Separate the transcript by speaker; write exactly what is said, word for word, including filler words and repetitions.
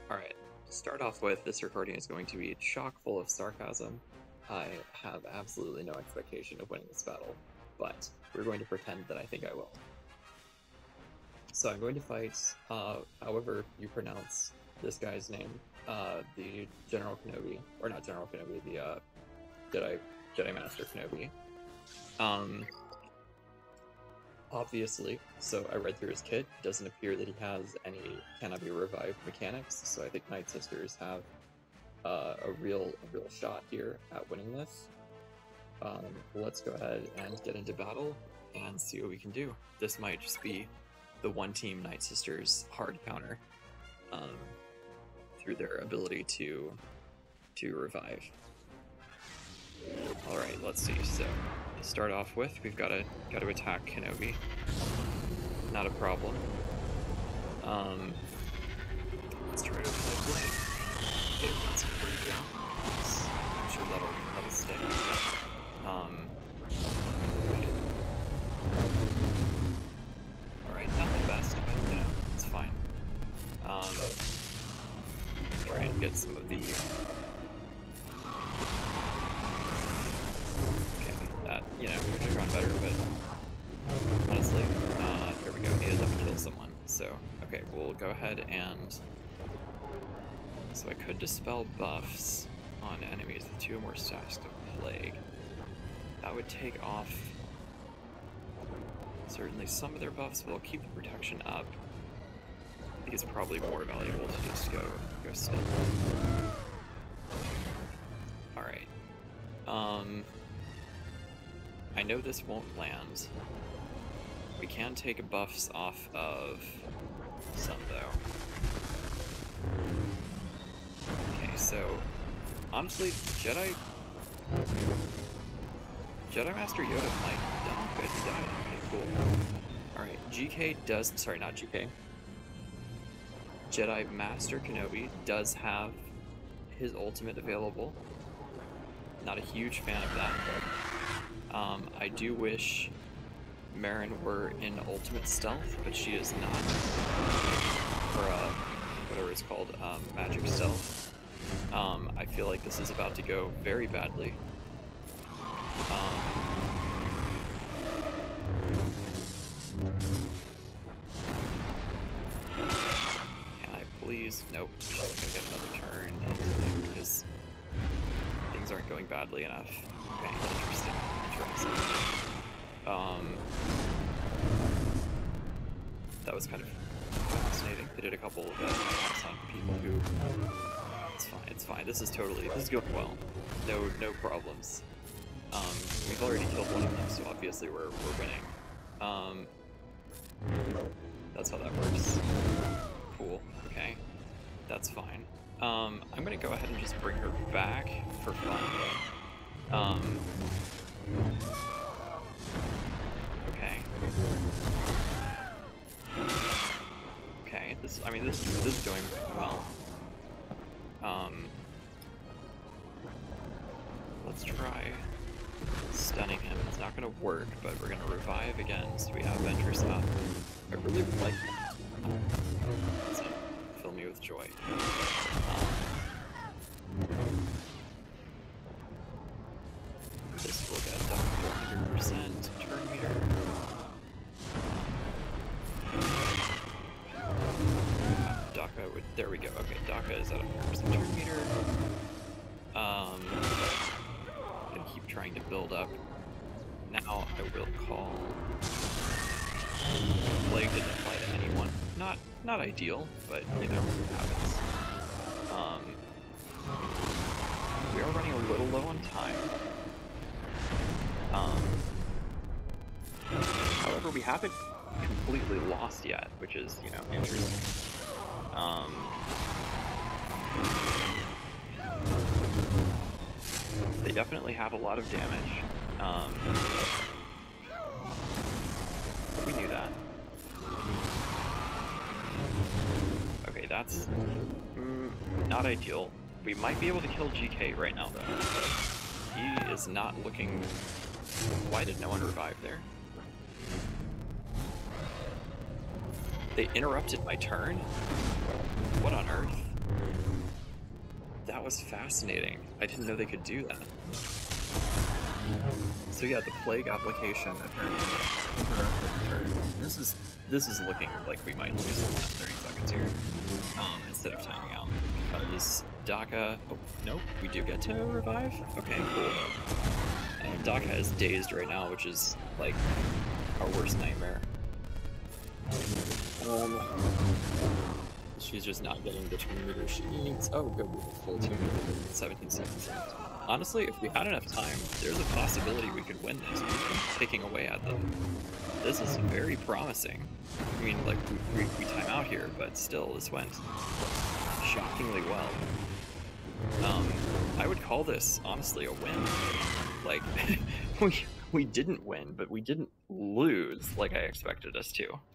Speaker 1: Alright, to start off with, this recording is going to be chock full of sarcasm. I have absolutely no expectation of winning this battle, but we're going to pretend that I think I will. So I'm going to fight, uh, however you pronounce this guy's name, uh, the General Kenobi, or not General Kenobi, the, uh, Jedi, Jedi Master Kenobi. Um, obviously, so I read through his kit, it doesn't appear that he has any Kenobi revived mechanics, so I think Nightsisters have uh, a real a real shot here at winning this. Um, let's go ahead and get into battle and see what we can do. This might just be the one team Nightsisters hard counter um, through their ability to to revive. Alright, let's see. So to start off with, we've got to got to attack Kenobi. Not a problem. Um, let's try to play blade. Get some pretty down. I'm sure that'll that'll stay. Um, Alright, not the best, but you know, it's fine. Um, try and get some of the. That, you know, could have gone better, but honestly, uh, there we go, he ends up kill someone. So, okay, we'll go ahead and... So I could dispel buffs on enemies with two or more stacks of Plague. That would take off certainly some of their buffs, but I'll keep the protection up. I think it's probably more valuable to just go, go still. Alright. Um... I know this won't land. We can take buffs off of some, though. Okay, so honestly, Jedi Jedi Master Yoda might. Oh, good, he died. Okay, cool. Alright, G K does. Sorry, not G K. Jedi Master Kenobi does have his ultimate available. Not a huge fan of that, but. Um, I do wish Marin were in ultimate stealth, but she is not. Or, uh, whatever it's called, um, magic stealth. Um, I feel like this is about to go very badly. Um, can I please? Nope. She's gonna get another turn, because things aren't going badly enough. Okay, interesting. Um, that was kind of fascinating. They did a couple of attacks on people who. It's fine. It's fine. This is totally. This is going well. No, no problems. Um, we've already killed one of them, so obviously we're we're winning. Um, that's how that works. Cool. Okay, that's fine. Um, I'm gonna go ahead and just bring her back for fun. Um. Okay. Okay, this, I mean, this, this is going well. Um, let's try stunning him. It's not gonna work, but we're gonna revive again, so we have Ventress up. I really would like that. So, fill me with joy. Um, This will get done one hundred percent turn meter. Daka would. There we go. Okay, Daka is at one hundred percent turn meter. Um, I'm gonna keep trying to build up. Now I will call. Plague didn't apply to anyone. Not not ideal, but you know, it happens. Um, we are running a little low on time. Um, however, we haven't completely lost yet, which is, you know, interesting. Um, they definitely have a lot of damage. Um, we knew that. Okay, that's mm, not ideal. We might be able to kill G K right now, though. He is not looking... Why did no one revive there? They interrupted my turn? What on earth? that was fascinating. I didn't know they could do that. So yeah, the plague application apparently interrupted turn. This is this is looking like we might lose in thirty seconds here, um, instead of timing out. Because Daka, oh nope, we do get to revive. Okay, cool. Uh, Daka is dazed right now, which is like our worst nightmare. Um, she's just not getting the turn meter she needs. Oh, good, we have full two, seventeen seconds left. Honestly, if we had enough time, there's a possibility we could win this. We've been picking away at them. This is very promising. I mean, like, we, we, we time out here, but still, this went shockingly well. Um, I would call this, honestly, a win. Like, we, we didn't win, but we didn't lose like I expected us to.